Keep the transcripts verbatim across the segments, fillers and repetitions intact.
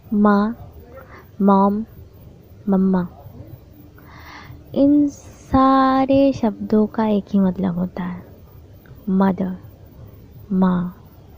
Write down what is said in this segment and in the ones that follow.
माँ, मॉम, मम्मा, इन सारे शब्दों का एक ही मतलब होता है, मदर, माँ।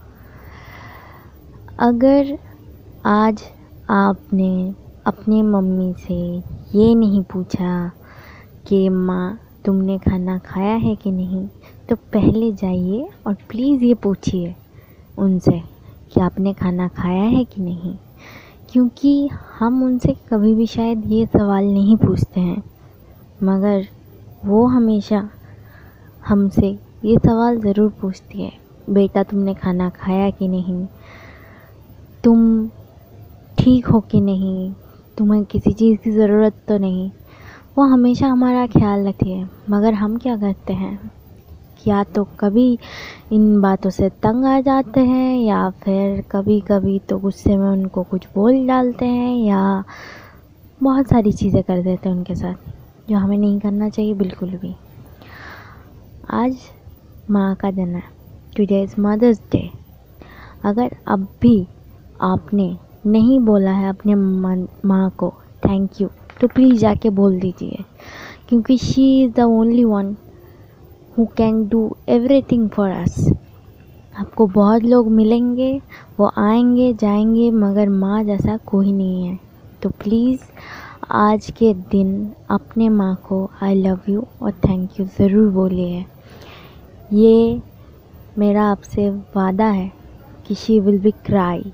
अगर आज आपने अपनी मम्मी से ये नहीं पूछा कि माँ तुमने खाना खाया है कि नहीं, तो पहले जाइए और प्लीज़ ये पूछिए उनसे कि आपने खाना खाया है कि नहीं, क्योंकि हम उनसे कभी भी शायद ये सवाल नहीं पूछते हैं, मगर वो हमेशा हमसे ये सवाल ज़रूर पूछती है, बेटा तुमने खाना खाया कि नहीं, तुम ठीक हो कि नहीं, तुम्हें किसी चीज़ की ज़रूरत तो नहीं। वो हमेशा हमारा ख्याल रखती है, मगर हम क्या करते हैं, या तो कभी इन बातों से तंग आ जाते हैं, या फिर कभी कभी तो गुस्से में उनको कुछ बोल डालते हैं, या बहुत सारी चीज़ें कर देते हैं उनके साथ, जो हमें नहीं करना चाहिए बिल्कुल भी। आज माँ का दिन है, टुडे इज़ मदर्स डे। अगर अब भी आपने नहीं बोला है अपने माँ को थैंक यू, तो प्लीज़ जाके बोल दीजिए, क्योंकि she is the only one who can do everything for us. आपको बहुत लोग मिलेंगे, वो आएंगे जाएंगे, मगर माँ जैसा कोई नहीं है। तो प्लीज़ आज के दिन अपने माँ को आई लव यू और थैंक यू ज़रूर बोलिए। ये मेरा आपसे वादा है कि शी विल बी क्राई।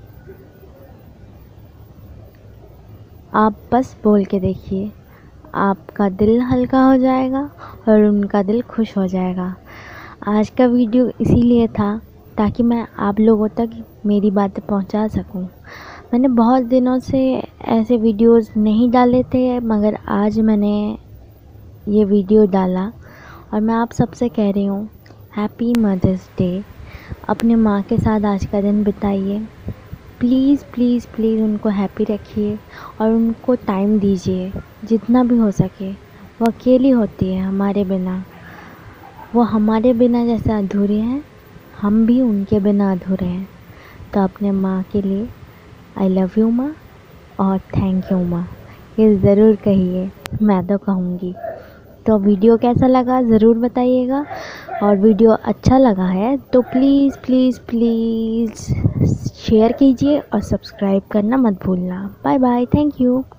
आप बस बोल के देखिए, आपका दिल हल्का हो जाएगा और उनका दिल खुश हो जाएगा। आज का वीडियो इसीलिए था ताकि मैं आप लोगों तक मेरी बातें पहुंचा सकूं। मैंने बहुत दिनों से ऐसे वीडियोस नहीं डाले थे, मगर आज मैंने ये वीडियो डाला और मैं आप सबसे कह रही हूँ हैप्पी मदर्स डे। अपने माँ के साथ आज का दिन बिताइए। प्लीज़ प्लीज़ प्लीज़ उनको हैप्पी रखिए और उनको टाइम दीजिए जितना भी हो सके। वो अकेली होती है हमारे बिना, वो हमारे बिना जैसे अधूरे हैं, हम भी उनके बिना अधूरे हैं। तो अपने माँ के लिए आई लव यू माँ और थैंक यू माँ ये ज़रूर कहिए, मैं तो कहूँगी। तो वीडियो कैसा लगा ज़रूर बताइएगा, और वीडियो अच्छा लगा है तो प्लीज़ प्लीज़ प्लीज़ शेयर कीजिए और सब्सक्राइब करना मत भूलना। Bye bye, thank you.